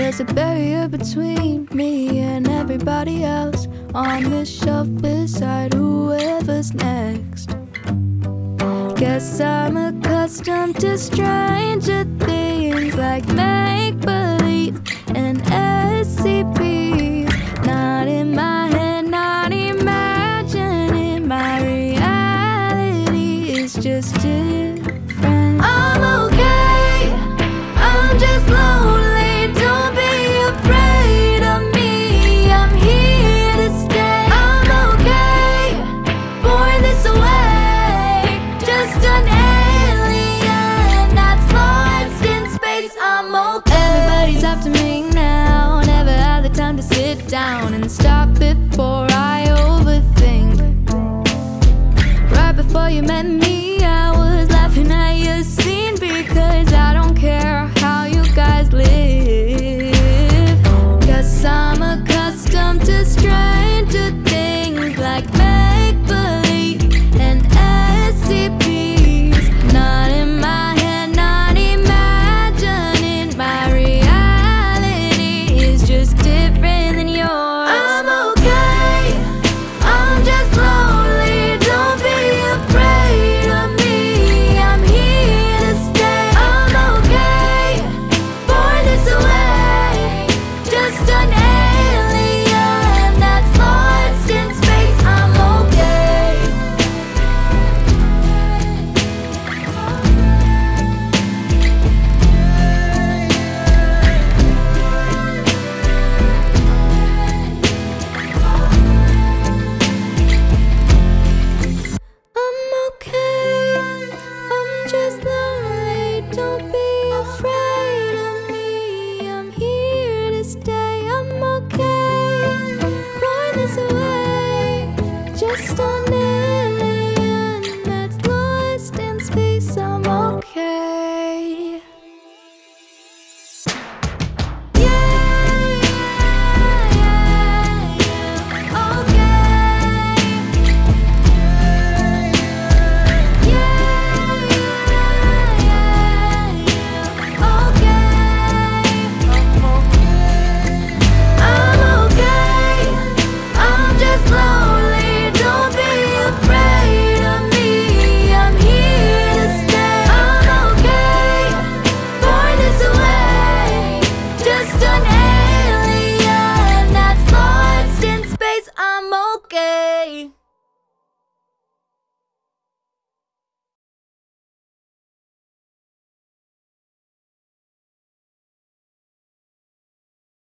There's a barrier between me and everybody else on this shelf beside whoever's next. Guess I'm accustomed to stranger things like make-believe and SCPs. Not in my head, not imagining. My reality is just different. I'm okay, I'm just lonely. Don't be afraid of me, I'm here to stay. I'm okay, born this way, just an alien that's lost in space. I'm okay. Everybody's after me now, never had the time to sit down and stop before I overthink. Right before you met me,